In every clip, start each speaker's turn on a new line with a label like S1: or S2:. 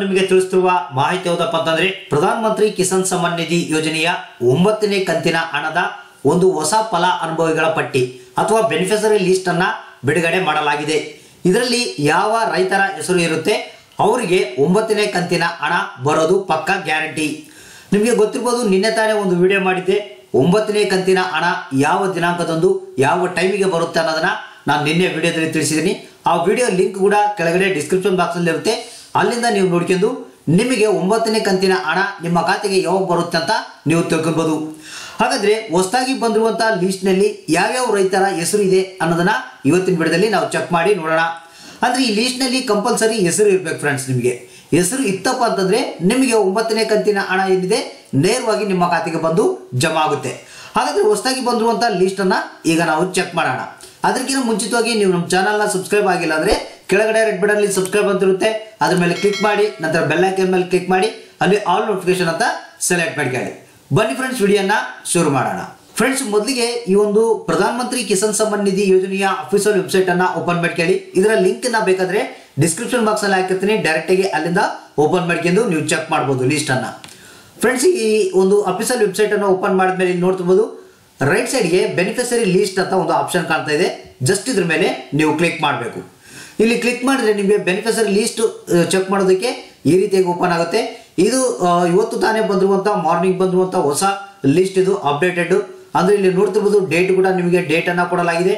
S1: ನಿಮಗೆ ತಿಳಿಸುತ್ತಿರುವ ಮಾಹಿತಿ ಯಾವುದಪ್ಪ ಅಂತಂದ್ರೆ ಪ್ರಧಾನ ಮಂತ್ರಿ ಕಿಸಾನ್ ಸಮ್ಮಾನ್ ನಿಧಿ ಯೋಜನೆಯ 9ನೇ ಕಂತಿನ ಹಣದ ಒಂದು ಹೊಸ ಫಲಾನುಭವಿಗಳ ಪಟ್ಟಿ ಅಥವಾ ಬೆನಿಫಿಷರಿ ಲಿಸ್ಟ್ ಅನ್ನು ಬಿಡುಗಡೆ ಮಾಡಲಾಗಿದೆ। ಇದರಲ್ಲಿ ಯಾವ ರೈತರ ಹೆಸರು ಇರುತ್ತೆ ಅವರಿಗೆ 9ನೇ ಕಂತಿನ ಹಣ ಬರೋದು ಪಕ್ಕಾ ಗ್ಯಾರಂಟಿ। ನಿಮಗೆ ಗೊತ್ತಿರಬಹುದು, ನಿನ್ನೆ ತಾನೇ ಒಂದು ವಿಡಿಯೋ ಮಾಡಿದ್ದೆ, 9ನೇ ಕಂತಿನ ಹಣ ಯಾವ ದಿನಾಂಕದಂದು ಯಾವ ಟೈಮಿಗೆ ಬರುತ್ತೆ ಅನ್ನೋದನ್ನ ನಾನು ನಿನ್ನೆ ವಿಡಿಯೋದಲ್ಲಿ ತಿಳಿಸಿದ್ದೀನಿ। ಆ ವಿಡಿಯೋ ಲಿಂಕ್ ಕೂಡ ಕೆಳಗಡೆ ಡಿಸ್ಕ್ರಿಪ್ಷನ್ ಬಾಕ್ಸ್ ಅಲ್ಲಿ ಇರುತ್ತೆ, ಅಲ್ಲಿಂದ ನೀವು ನೋಡ್ಕೊಂಡು ನಿಮಗೆ 9ನೇ ಕಂತಿನ ಹಣ ನಿಮ್ಮ ಖಾತೆಗೆ ಯಾವಾಗ ಬರುತ್ತೆ ಅಂತ ನೀವು ತಿಳ್ಕೊಬಹುದು। ಹಾಗಾದ್ರೆ ಹೊಸದಾಗಿ ಬಂದಿರುವಂತಹ ಲಿಸ್ಟ್ ನಲ್ಲಿ ಯಾವ್ಯಾವ ರೈತರ ಹೆಸರು ಇದೆ ಅನ್ನೋದನ್ನ ಇವತ್ತಿನ ವಿಡಿಯೋದಲ್ಲಿ ನಾವು ಚೆಕ್ ಮಾಡಿ ನೋಡೋಣ। ಅಂದ್ರೆ ಈ ಲಿಸ್ಟ್ ನಲ್ಲಿ ಕಂಪಲ್ಸರಿ ಹೆಸರು ಇರಬೇಕು ಫ್ರೆಂಡ್ಸ್। ನಿಮಗೆ ಹೆಸರು ಇತ್ತಪ್ಪ ಅಂತಂದ್ರೆ ನಿಮಗೆ 9ನೇ ಕಂತಿನ ಹಣ ಏನಿದೆ ನೇರವಾಗಿ ನಿಮ್ಮ ಖಾತೆಗೆ ಬಂದು ಜಮಾ ಆಗುತ್ತೆ। ಹಾಗಾದ್ರೆ ಹೊಸದಾಗಿ ಬಂದಿರುವಂತಹ ಲಿಸ್ಟ್ ಅನ್ನ ಈಗ ನಾವು ಚೆಕ್ ಮಾಡೋಣ। ಅದಕ್ಕಿಂತ ಮುಂಚಿತವಾಗಿ ನೀವು ನಮ್ಮ ಚಾನಲ್ ನ ಸಬ್ಸ್ಕ್ರೈಬ್ ಆಗಿಲ್ಲ ಅಂದ್ರೆ ಕೆಳಗಡೆ ರೆಡ್ ಬಟನ್ ಅಲ್ಲಿ ಸಬ್ಸ್ಕ್ರೈಬ್ ಅಂತ ಇರುತ್ತೆ, ಅದ್ರ ಮೇಲೆ ಕ್ಲಿಕ್ ಮಾಡಿ, ನಂತರ ಬೆಲ್ ಐಕಾನ್ ಮೇಲೆ ಕ್ಲಿಕ್ ಮಾಡಿ, ಅಲ್ಲಿ ಆಲ್ ನೋಟಿಫಿಕೇಶನ್ ಅಂತ ಸೆಲೆಕ್ಟ್ ಮಾಡ್ಕೊಳ್ಳಿ। ಬನ್ನಿ ಫ್ರೆಂಡ್ಸ್, ವಿಡಿಯೋನ ಶುರು ಮಾಡೋಣ। ಫ್ರೆಂಡ್ಸ್, ಮೊದಲಿಗೆ ಈ ಒಂದು ಪ್ರಧಾನ ಮಂತ್ರಿ ಕಿಸಾನ್ ಸಮ್ಮಾನ್ ನಿಧಿ ಯೋಜನೆಯ ಅಫಿಷಿಯಲ್ ವೆಬ್ಸೈಟ್ ಅನ್ನ ಓಪನ್ ಮಾಡ್ಕೊಳ್ಳಿ। ಇದರ ಲಿಂಕ್ ನ ಬೇಕಾದ್ರೆ ಡಿಸ್ಕ್ರಿಪ್ಷನ್ ಬಾಕ್ಸ್ ಅಲ್ಲಿ ಹಾಕಿರ್ತೀನಿ, ಡೈರೆಕ್ಟ್ ಆಗಿ ಅಲ್ಲಿಂದ ಓಪನ್ ಮಾಡ್ಕೊಂಡು ನೀವು ಚೆಕ್ ಮಾಡಬಹುದು ಲಿಸ್ಟ್ ಅನ್ನ। ಫ್ರೆಂಡ್ಸ್, ಈ ಒಂದು ಅಫಿಷಿಯಲ್ ವೆಬ್ಸೈಟ್ ಅನ್ನು ಓಪನ್ ಮಾಡಿದ್ಮೇಲೆ ಇಲ್ಲಿ ನೋಡ್ತಿರ್ಬೋದು, ರೈಟ್ ಸೈಡ್ಗೆ ಬೆನಿಫಿಷರಿ ಲಿಸ್ಟ್ ಅಂತ ಒಂದು ಆಪ್ಷನ್ ಕಾಣ್ತಾ ಇದೆ, ಜಸ್ಟ್ ಇದ್ರ ಮೇಲೆ ನೀವು ಕ್ಲಿಕ್ ಮಾಡಬೇಕು। ಇಲ್ಲಿ ಕ್ಲಿಕ್ ಮಾಡಿದ್ರೆ ನಿಮಗೆ ಬೆನಿಫಿಷರಿ ಲಿಸ್ಟ್ ಚೆಕ್ ಮಾಡೋದಕ್ಕೆ ಈ ರೀತಿಯಾಗಿ ಓಪನ್ ಆಗುತ್ತೆ। ಇದು ಇವತ್ತು ತಾನೇ ಬಂದಿರುವಂತ ಮಾರ್ನಿಂಗ್ ಬಂದಿರುವಂತ ಹೊಸ ಲಿಸ್ಟ್, ಇದು ಅಪ್ಡೇಟೆಡ್ ಅಂದ್ರೆ ಇಲ್ಲಿ ನೋಡ್ತಿರ್ಬೋದು, ಡೇಟ್ ಕೂಡ ನಿಮಗೆ ಡೇಟ್ ಅನ್ನ ಕೊಡಲಾಗಿದೆ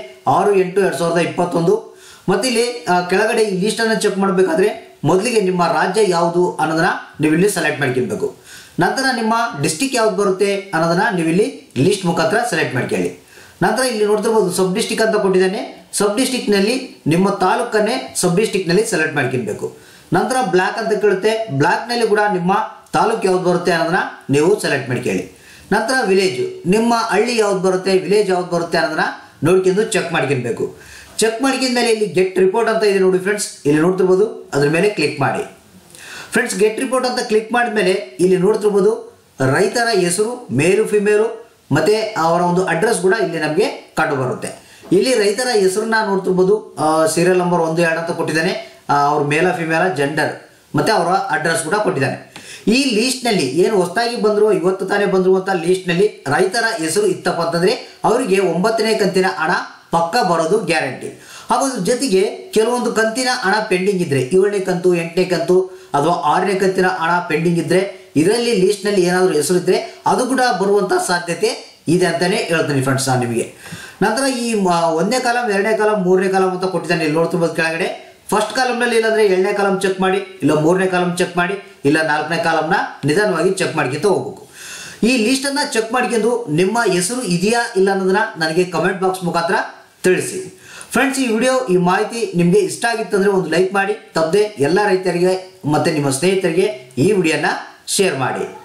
S1: 6/8/2021। ಮತ್ತೆ ಇಲ್ಲಿ ಕೆಳಗಡೆ ಈ ಲಿಸ್ಟ್ ಅನ್ನ ಚೆಕ್ ಮಾಡಬೇಕಾದ್ರೆ ಮೊದಲಿಗೆ ನಿಮ್ಮ ರಾಜ್ಯ ಯಾವುದು ಅನ್ನೋದನ್ನ ನೀವು ಇಲ್ಲಿ ಸೆಲೆಕ್ಟ್ ಮಾಡ್ಕೊಳ್ಬೇಕು। ನಂತರ ನಿಮ್ಮ ಡಿಸ್ಟಿಕ್ ಯಾವ್ದು ಬರುತ್ತೆ ಅನ್ನೋದನ್ನ ನೀವು ಇಲ್ಲಿ ಲಿಸ್ಟ್ ಮುಖಾಂತರ ಸೆಲೆಕ್ಟ್ ಮಾಡ್ಕೊಳ್ಳಿ। ನಂತರ ಇಲ್ಲಿ ನೋಡ್ತಿರ್ಬೋದು ಸಬ್ ಡಿಸ್ಟಿಕ್ ಅಂತ ಕೊಟ್ಟಿದ್ದಾನೆ, ಸಬ್ ಡಿಸ್ಟಿಕ್ ನಲ್ಲಿ ನಿಮ್ಮ ತಾಲೂಕನ್ನೇ ಸಬ್ ಡಿಸ್ಟಿಕ್ ನಲ್ಲಿ ಸೆಲೆಕ್ಟ್ ಮಾಡ್ಕೊಳ್ಬೇಕು। ನಂತರ ಬ್ಲಾಕ್ ಅಂತ ಕೇಳುತ್ತೆ, ಬ್ಲಾಕ್ ನಲ್ಲಿ ಕೂಡ ನಿಮ್ಮ ತಾಲೂಕು ಯಾವ್ದು ಬರುತ್ತೆ ಅನ್ನೋದನ್ನ ನೀವು ಸೆಲೆಕ್ಟ್ ಮಾಡ್ಕೊಳ್ಳಿ। ನಂತರ ವಿಲೇಜ್, ನಿಮ್ಮ ಹಳ್ಳಿ ಯಾವ್ದು ಬರುತ್ತೆ, ವಿಲೇಜ್ ಯಾವ್ದು ಬರುತ್ತೆ ಅನ್ನೋದನ್ನ ನೋಡ್ಕೊಂಡು ಚೆಕ್ ಮಾಡ್ಕೊಳ್ಬೇಕು। ಚೆಕ್ ಮಾಡ್ಕೊಂಡ್ಮೇಲೆ ಇಲ್ಲಿ ಗೆಟ್ ರಿಪೋರ್ಟ್ ಅಂತ ಇದೆ ನೋಡಿ ಫ್ರೆಂಡ್ಸ್, ಇಲ್ಲಿ ನೋಡ್ತಿರ್ಬೋದು, ಅದ್ರ ಮೇಲೆ ಕ್ಲಿಕ್ ಮಾಡಿ। ಫ್ರೆಂಡ್ಸ್, ಗೆಟ್ ರಿಪೋರ್ಟ್ ಅಂತ ಕ್ಲಿಕ್ ಮಾಡಿದ್ಮೇಲೆ ಇಲ್ಲಿ ನೋಡ್ತಿರ್ಬೋದು ರೈತರ ಹೆಸರು, ಮೇಲು ಫಿಮೇಲು ಮತ್ತೆ ಅವರ ಒಂದು ಅಡ್ರೆಸ್ ಕೂಡ ಇಲ್ಲಿ ನಮಗೆ ಕಂಡು ಬರುತ್ತೆ। ಇಲ್ಲಿ ರೈತರ ಹೆಸರನ್ನ ನೋಡ್ತಿರ್ಬೋದು, ಸೀರಿಯಲ್ ನಂಬರ್ 1, 2 ಅಂತ ಕೊಟ್ಟಿದ್ದಾನೆ, ಅವ್ರ ಮೇಲ ಫಿಮೇಲ ಜೆಂಡರ್ ಮತ್ತೆ ಅವರ ಅಡ್ರೆಸ್ ಕೂಡ ಕೊಟ್ಟಿದ್ದಾನೆ। ಈ ಲಿಸ್ಟ್ ನಲ್ಲಿ ಏನು ಹೊಸದಾಗಿ ಬಂದ್ರು, ಇವತ್ತು ತಾನೇ ಬಂದಿರುವಂತಹ ಲಿಸ್ಟ್ ನಲ್ಲಿ ರೈತರ ಹೆಸರು ಇತ್ತಪ್ಪ ಅಂತಂದ್ರೆ ಅವರಿಗೆ 9ನೇ ಕಂತಿನ ಹಣ ಪಕ್ಕ ಬರೋದು ಗ್ಯಾರಂಟಿ। ಹಾಗೂ ಜೊತೆಗೆ ಕೆಲವೊಂದು ಕಂತಿನ ಹಣ ಪೆಂಡಿಂಗ್ ಇದ್ರೆ, 7ನೇ ಕಂತು, 8ನೇ ಕಂತು ಅಥವಾ 6ನೇ ಕಂತಿನ ಹಣ ಪೆಂಡಿಂಗ್ ಇದ್ರೆ, ಇದರಲ್ಲಿ ಲಿಸ್ಟ್ ನಲ್ಲಿ ಏನಾದರೂ ಹೆಸರು ಇದ್ರೆ ಅದು ಕೂಡ ಬರುವಂತಹ ಸಾಧ್ಯತೆ ಇದೆ ಅಂತಾನೆ ಹೇಳ್ತೀನಿ ಫ್ರೆಂಡ್ಸ್ ನಾನು ನಿಮಗೆ। ನಂತರ ಈ 1ನೇ ಕಾಲಮ್, 2ನೇ ಕಾಲಮ್, 3ನೇ ಕಾಲಮ್ ಅಂತ ಕೊಟ್ಟಿದ್ದಾನೆ, ಇಲ್ಲಿ ನೋಡ್ತಿರ್ಬೋದು ಕೆಳಗಡೆ ಫಸ್ಟ್ ಕಾಲಮ್ ನಲ್ಲಿ ಇಲ್ಲಾಂದ್ರೆ 7ನೇ ಕಾಲಮ್ ಚೆಕ್ ಮಾಡಿ, ಇಲ್ಲ 3ನೇ ಕಾಲಮ್ ಚೆಕ್ ಮಾಡಿ, ಇಲ್ಲ 4ನೇ ಕಾಲಮ್ನ ನಿಧಾನವಾಗಿ ಚೆಕ್ ಮಾಡ್ಕೊಂತ ಹೋಗ್ಬೇಕು। ಈ ಲಿಸ್ಟ್ ಅನ್ನ ಚೆಕ್ ಮಾಡ್ಕೊಂಡು ನಿಮ್ಮ ಹೆಸರು ಇದೆಯಾ ಇಲ್ಲ ಅನ್ನೋದನ್ನ ನನಗೆ ಕಮೆಂಟ್ ಬಾಕ್ಸ್ ಮುಖಾಂತರ ತಿಳಿಸಿ। ಫ್ರೆಂಡ್ಸ್, ಈ ವಿಡಿಯೋ, ಈ ಮಾಹಿತಿ ನಿಮಗೆ ಇಷ್ಟ ಆಗಿತ್ತು ಅಂದ್ರೆ ಒಂದು ಲೈಕ್ ಮಾಡಿ, ತಪ್ಪದೆ ಎಲ್ಲ ರೈತರಿಗೆ ಮತ್ತೆ ನಿಮ್ಮ ಸ್ನೇಹಿತರಿಗೆ ಈ ವಿಡಿಯೋನ ಶೇರ್ ಮಾಡಿ।